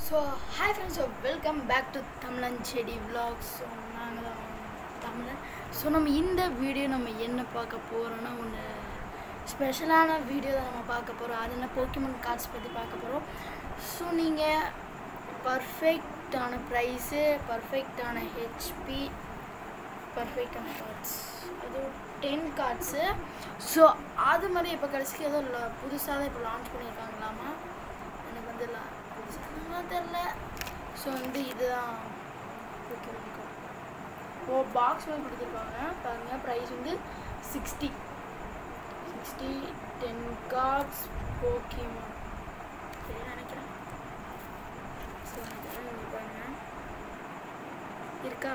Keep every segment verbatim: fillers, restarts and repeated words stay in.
So hi friends, so welcome back to Tamlan Chedi Vlogs. So நாங்க தமிழன். So நம்ம இந்த வீடியோ நம்ம என்ன பார்க்க போகிறோன்னா ஒன்று ஸ்பெஷலான வீடியோ தான் நம்ம பார்க்க போகிறோம். அது என்ன போக்கிமான் கார்ட்ஸ் பற்றி பார்க்க போகிறோம். ஸோ நீங்கள் பர்ஃபெக்டான ப்ரைஸு, பர்ஃபெக்டான ஹெச்பி, பர்ஃபெக்டான கார்ட்ஸ், அது டென் கார்ட்ஸு. ஸோ அது மாதிரி இப்போ கடைசிக்கு ஏதோ புதுசாக தான் இப்போ லான்ச் பண்ணியிருக்காங்களாமா. எனக்கு வந்து புதுசாக தெரில. ஸோ வந்து இதுதான் போக்கிமான் கார்ட். ஓ பாக்ஸ் மாதிரி கொடுத்துருக்காங்க பாருங்கள். ப்ரைஸ் வந்து sixty sixty ten cards Pokemon சரி நினைக்கிறேன். ஸோ நீங்கள் பாருங்கள் இருக்கா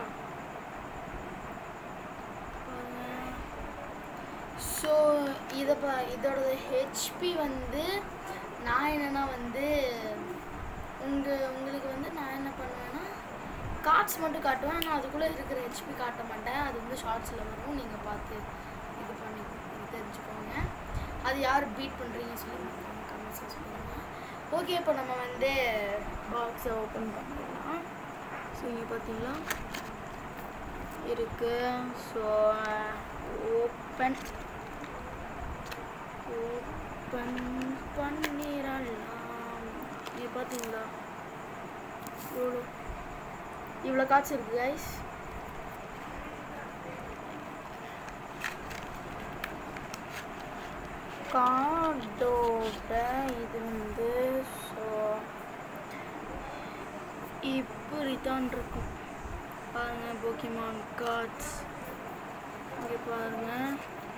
பாருங்கள். ஸோ இதை பா இதோட ஹெச்பி வந்து நான் என்னென்னா வந்து உங்கள் உங்களுக்கு வந்து நான் என்ன பண்ணுவேன்னா கார்ட்ஸ் மட்டும் காட்டுவேன். ஆனால் அதுக்குள்ளே இருக்கிற ஹெச்பி காட்ட மாட்டேன். அது வந்து ஷார்ட்ஸில் வரும். நீங்கள் பார்த்து இது பண்ணி தெரிஞ்சுக்கோங்க. அது யார் பீட் பண்ணுறீங்கன்னு சொல்லி கமெண்ட்ஸில் சொல்லுங்க. ஓகே, இப்போ நம்ம வந்து பாக்ஸை ஓப்பன் பண்ணிடலாம். ஸோ இங்கே பார்த்தீங்களா இருக்கு. ஸோ ஓப்பன் ஓப்பன் பண்ணிடலாம். இது பார்த்தீங்களா இவ்வளோ இவ்வளோ காட்சி இருக்குது கைஸ். கார்டோட இது வந்து ஸோ இப்படி தான் இருக்கும் பாருங்கள். போக்கிமான் கார்ட்ஸ் இங்கே பாருங்கள்.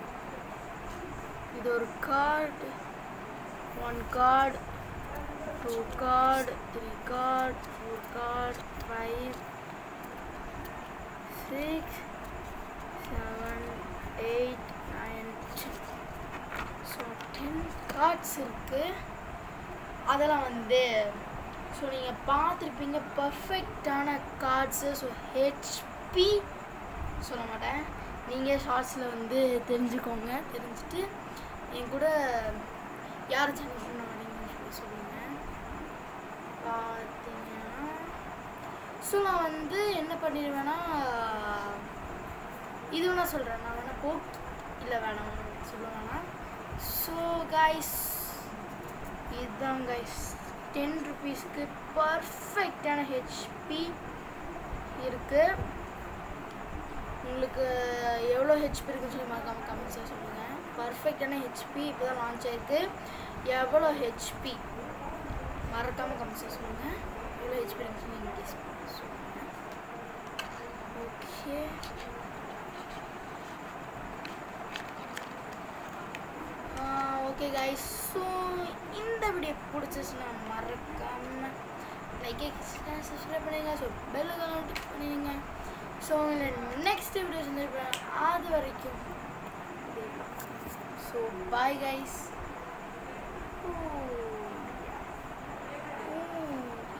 இது ஒரு card, one card, two card, three card, four card, five, six, seven, eight, nine, ten. So ten cards இருக்குது. அதெல்லாம் வந்து ஸோ நீங்கள் பார்த்துருப்பீங்க பர்ஃபெக்டான கார்ட்ஸு. ஸோ ஹெச்பி சொல்ல மாட்டேன், நீங்கள் ஷார்ட்ஸில் வந்து தெரிஞ்சுக்கோங்க. தெரிஞ்சுட்டு என் கூட யார் சேனல் பண்ண வரீங்கன்னு சொல்லி சொல்லுங்கள். பார்த்தீங்கன்னா ஸோ நான் வந்து என்ன பண்ணிடுவேன்னா இது வேணா சொல்கிறேன். நான் வேணா போக் இல்லை வேணாம் சொல்ல வேணாம். ஸோ கைஸ் இதுதான் கைஸ் டென் ருபீஸ்க்கு பர்ஃபெக்டான ஹெச்பி இருக்குது. உங்களுக்கு எவ்வளோ ஹெச்பி இருக்குன்னு சொல்லி மறக்காமல் கமெண்ட்ஸில் சொல்லுங்கள். பர்ஃபெக்டான ஹெச்பி இப்போ தான் லான்ச் ஆகிருக்கு. எவ்வளோ ஹெச்பி மறக்காமல் கமெண்ட்ஸில் சொல்லுங்கள். எவ்வளோ ஹெச்பி இருக்குன்னு சொல்லி நீங்கள் கெஸ் பண்ணி சொல்லுங்கள். Okay, okay guys. ஸோ இந்த வீடியோ பிடிச்சிச்சுன்னா மறக்காமல் லைக் சப்ஸ்கிரைப் பண்ணுங்க. ஸோ பெல்லுக்கெல்லாம் டிக் பண்ணிடுங்க. ஸோ நெக்ஸ்ட் வீடியோ செஞ்சுருப்பேன். அது வரைக்கும் ஸோ பாய் கைஸ்.